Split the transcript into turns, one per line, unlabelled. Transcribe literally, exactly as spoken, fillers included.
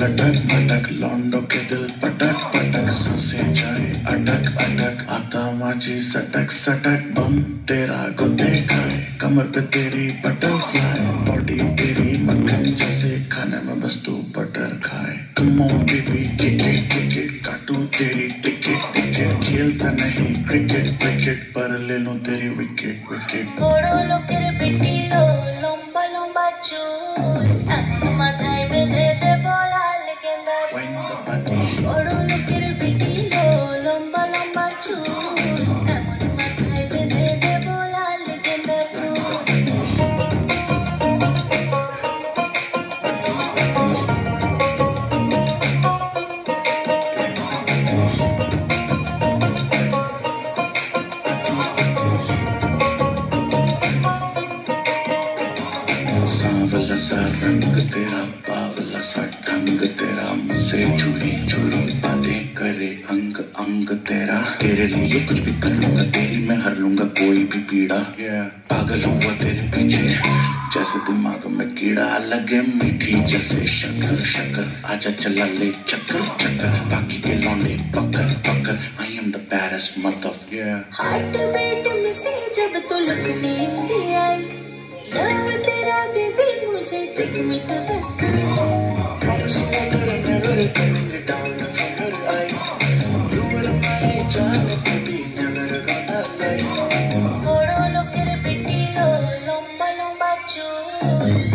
खटक खटक लौंडों के दिल पटक पटक सांसें जाए अटक अटक आता माझी सटक सटक बम तेरा गुद्दे खाए कमर पे तेरी बटरफ्लाई बॉडी तेरी मक्खन जैसे खाने में बस तू बटर खाए come on baby kick it kick it काटू तेरी टिकट टिकट खेलता नहीं क्रिकेट क्रिकेट पर ले लूं तेरी विकेट विकेट
बड़ो लोकेर बेटी लो लंबा लंबा चूल एमन माথায় বেঁধে দেব লাল গেন্দা বড় লোকের বেটি লো লম্বা লম্বা চুল এমন মাথায় বেঁধে দেব লাল গেন্দা ফুল
सांवला सा रंग तेरा बावला सा ढंग तेरा मुझसे चोरी चोरी बातें करे अंग अंग तेरा तेरे लिए कुछ भी कर लूंगा तेरी मैं हर लूंगा कोई भी पीड़ा yeah. पागल हुआ तेरे पीछे जैसे दिमाग में कीड़ा लगे मीठी जैसे शक्कर शक्कर आजा चला ले चक्कर चक्कर बाकी के लौंडे पकड़ पकड़ I am the baddest mother
heart beat missing जब तो लगने आई लव तेरा बेबी मुझे take me to the sky
Promise me that I'll never let you down from your eye You were my जान baby never gonna lie
बड़ो लोकेर बेटी लो लंबा लंबा चूल